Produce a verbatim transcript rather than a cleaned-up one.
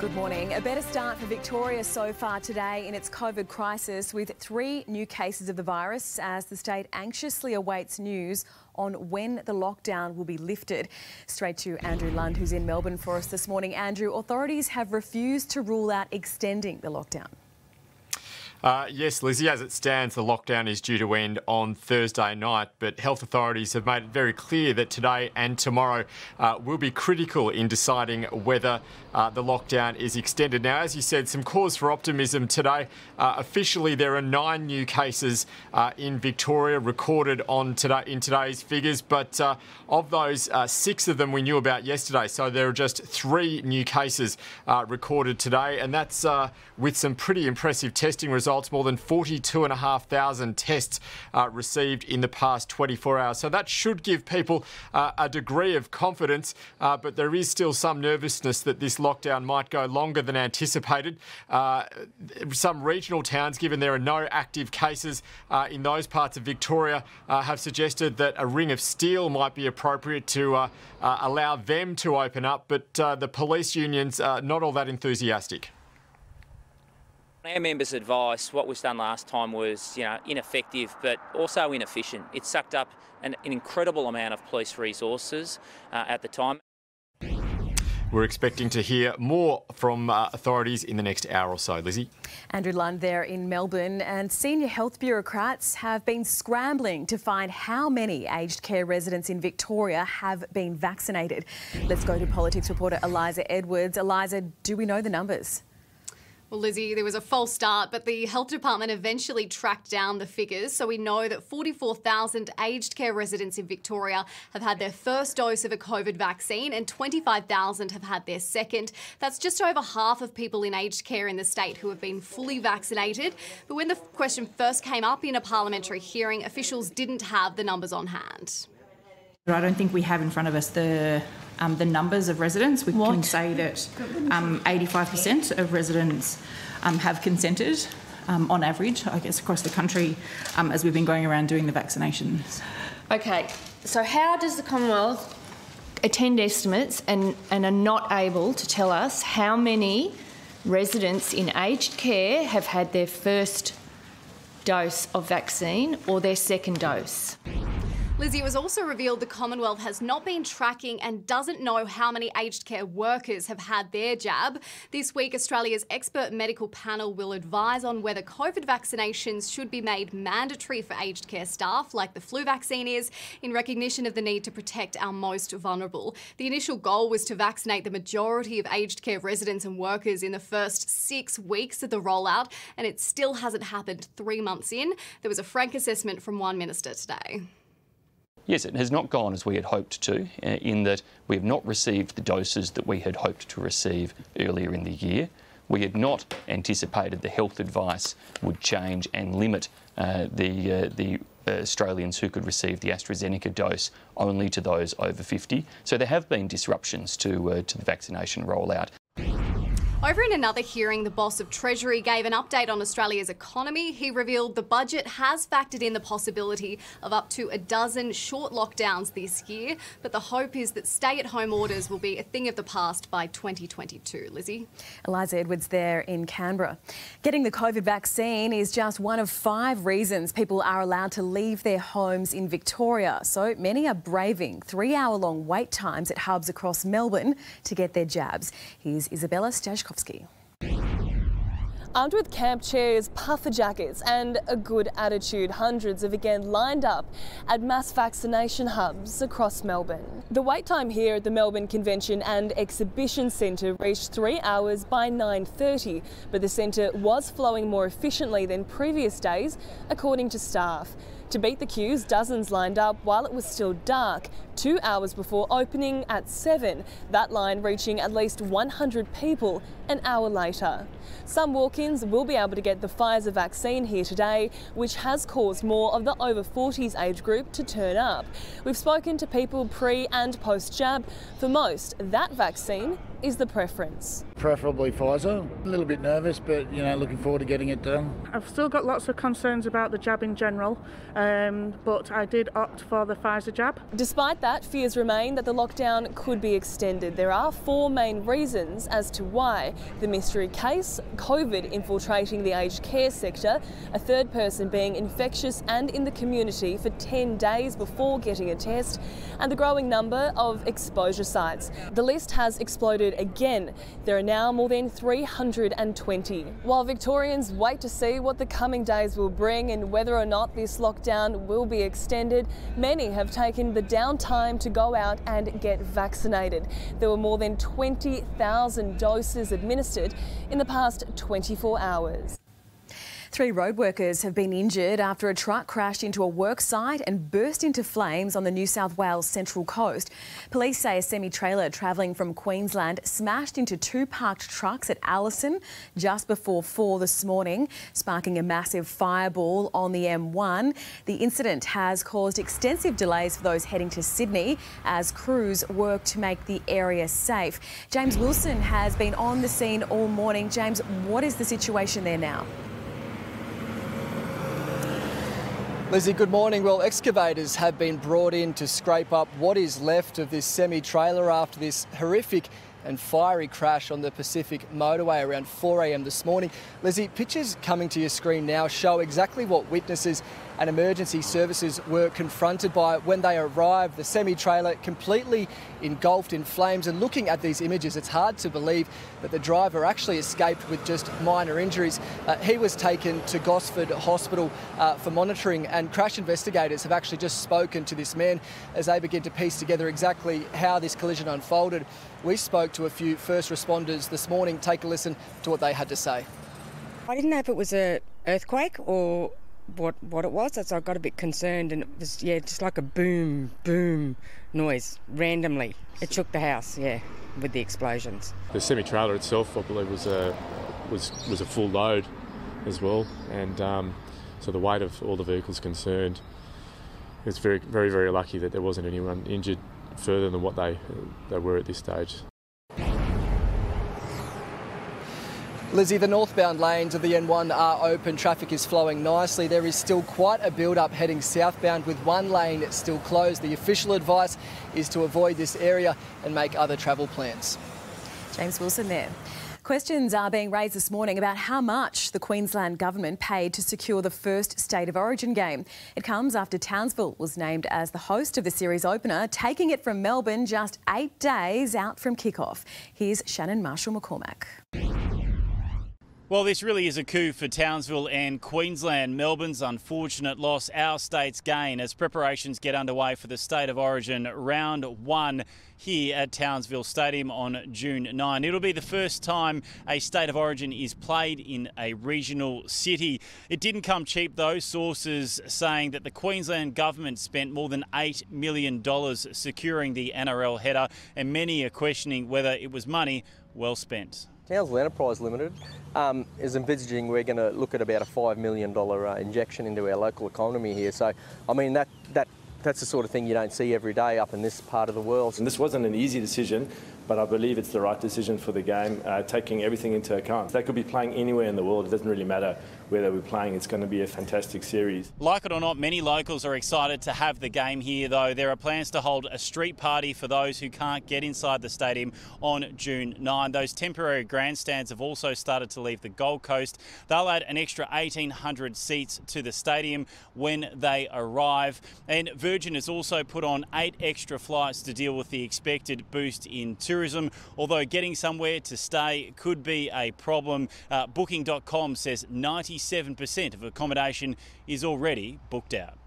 Good morning. A better start for Victoria so far today in its COVID crisis, with three new cases of the virus as the state anxiously awaits news on when the lockdown will be lifted. Straight to Andrew Lund, who's in Melbourne for us this morning. Andrew, authorities have refused to rule out extending the lockdown. Uh, yes, Lizzie, as it stands, the lockdown is due to end on Thursday night, but health authorities have made it very clear that today and tomorrow uh, will be critical in deciding whether uh, the lockdown is extended. Now, as you said, some cause for optimism today. Uh, officially, there are nine new cases uh, in Victoria recorded on today in today's figures, but uh, of those, uh, six of them we knew about yesterday. So there are just three new cases uh, recorded today, and that's uh, with some pretty impressive testing results. More than forty-two and a half thousand tests uh, received in the past twenty-four hours. So that should give people uh, a degree of confidence, uh, but there is still some nervousness that this lockdown might go longer than anticipated. Uh, some regional towns, given there are no active cases uh, in those parts of Victoria, uh, have suggested that a ring of steel might be appropriate to uh, uh, allow them to open up, but uh, the police unions are not all that enthusiastic. Our members' advice, what was done last time was, you know, ineffective, but also inefficient. It sucked up an, an incredible amount of police resources uh, at the time. We're expecting to hear more from uh, authorities in the next hour or so. Lizzie? Andrew Lund there in Melbourne, and senior health bureaucrats have been scrambling to find how many aged care residents in Victoria have been vaccinated. Let's go to politics reporter Eliza Edwards. Eliza, do we know the numbers? Well, Lizzie, there was a false start, but the Health Department eventually tracked down the figures. So we know that forty-four thousand aged care residents in Victoria have had their first dose of a COVID vaccine and twenty-five thousand have had their second. That's just over half of people in aged care in the state who have been fully vaccinated. But when the question first came up in a parliamentary hearing, officials didn't have the numbers on hand. I don't think we have in front of us the um, the numbers of residents. We what? can say that um, eighty-five percent of residents um, have consented um, on average, I guess, across the country um, as we've been going around doing the vaccinations. Okay, so how does the Commonwealth attend estimates and, and are not able to tell us how many residents in aged care have had their first dose of vaccine or their second dose? Lizzie, it was also revealed the Commonwealth has not been tracking and doesn't know how many aged care workers have had their jab. This week, Australia's expert medical panel will advise on whether COVID vaccinations should be made mandatory for aged care staff, like the flu vaccine is, in recognition of the need to protect our most vulnerable. The initial goal was to vaccinate the majority of aged care residents and workers in the first six weeks of the rollout, and it still hasn't happened three months in. There was a frank assessment from one minister today. Yes, it has not gone as we had hoped to, uh, in that we have not received the doses that we had hoped to receive earlier in the year. We had not anticipated the health advice would change and limit uh, the, uh, the uh, Australians who could receive the AstraZeneca dose only to those over fifty. So there have been disruptions to, uh, to the vaccination rollout. Over in another hearing, the boss of Treasury gave an update on Australia's economy. He revealed the budget has factored in the possibility of up to a dozen short lockdowns this year, but the hope is that stay-at-home orders will be a thing of the past by twenty twenty-two. Lizzie? Eliza Edwards there in Canberra. Getting the COVID vaccine is just one of five reasons people are allowed to leave their homes in Victoria. So many are braving three-hour-long wait times at hubs across Melbourne to get their jabs. Here's Isabella Stashkovsky. Armed with camp chairs, puffer jackets and a good attitude, hundreds have again lined up at mass vaccination hubs across Melbourne. The wait time here at the Melbourne Convention and Exhibition Centre reached three hours by nine thirty, but the centre was flowing more efficiently than previous days, according to staff. To beat the queues, dozens lined up while it was still dark, two hours before opening at seven, that line reaching at least one hundred people an hour later. Some walk-ins will be able to get the Pfizer vaccine here today, which has caused more of the over forties age group to turn up. We've spoken to people pre and post-jab. For most, that vaccine is the preference. Preferably Pfizer. A little bit nervous, but, you know, looking forward to getting it done. I've still got lots of concerns about the jab in general, um, but I did opt for the Pfizer jab. Despite that, fears remain that the lockdown could be extended. There are four main reasons as to why: the mystery case, COVID infiltrating the aged care sector, a third person being infectious and in the community for ten days before getting a test, and the growing number of exposure sites. The list has exploded again. There are now more than three hundred twenty. While Victorians wait to see what the coming days will bring and whether or not this lockdown will be extended, many have taken the downtime to go out and get vaccinated. There were more than twenty thousand doses administered in the past twenty-four hours. Three road workers have been injured after a truck crashed into a work site and burst into flames on the New South Wales Central Coast. Police say a semi-trailer travelling from Queensland smashed into two parked trucks at Allison just before four this morning, sparking a massive fireball on the M one. The incident has caused extensive delays for those heading to Sydney as crews work to make the area safe. James Wilson has been on the scene all morning. James, what is the situation there now? Lizzie, good morning. Well, excavators have been brought in to scrape up what is left of this semi-trailer after this horrific and fiery crash on the Pacific motorway around four a m this morning. Lizzie, pictures coming to your screen now show exactly what witnesses and emergency services were confronted by when they arrived. The semi-trailer completely engulfed in flames, and looking at these images, it's hard to believe that the driver actually escaped with just minor injuries. Uh, he was taken to Gosford Hospital uh, for monitoring, and crash investigators have actually just spoken to this man as they begin to piece together exactly how this collision unfolded. We spoke to a few first responders this morning. Take a listen to what they had to say. I didn't know if it was an earthquake or what what it was, so I got a bit concerned, and it was, yeah, just like a boom, boom noise randomly. It shook the house, yeah, with the explosions. The semi-trailer itself, I believe, was a, was, was a full load as well, and um, so the weight of all the vehicles concerned, it's very, very, very lucky that there wasn't anyone injured further than what they, they were at this stage. Lizzie, the northbound lanes of the N one are open. Traffic is flowing nicely. There is still quite a build-up heading southbound with one lane still closed. The official advice is to avoid this area and make other travel plans. James Wilson there. Questions are being raised this morning about how much the Queensland government paid to secure the first State of Origin game. It comes after Townsville was named as the host of the series opener, taking it from Melbourne just eight days out from kick-off. Here's Shannon Marshall-McCormack. Well, this really is a coup for Townsville and Queensland. Melbourne's unfortunate loss, our state's gain, as preparations get underway for the State of Origin round one here at Townsville Stadium on June ninth. It'll be the first time a State of Origin is played in a regional city. It didn't come cheap though, sources saying that the Queensland government spent more than eight million dollars securing the N R L header, and many are questioning whether it was money well spent. Townsville Enterprise Limited um, is envisaging we're going to look at about a five million dollars uh, injection into our local economy here. So, I mean, that, that that's the sort of thing you don't see every day up in this part of the world. And this wasn't an easy decision, but I believe it's the right decision for the game, uh, taking everything into account. They could be playing anywhere in the world. It doesn't really matter where they were playing. It's going to be a fantastic series. Like it or not, many locals are excited to have the game here, though. There are plans to hold a street party for those who can't get inside the stadium on June ninth. Those temporary grandstands have also started to leave the Gold Coast. They'll add an extra eighteen hundred seats to the stadium when they arrive. And Virgin has also put on eight extra flights to deal with the expected boost in tourism, although getting somewhere to stay could be a problem. Uh, Booking dot com says ninety-seven percent of accommodation is already booked out.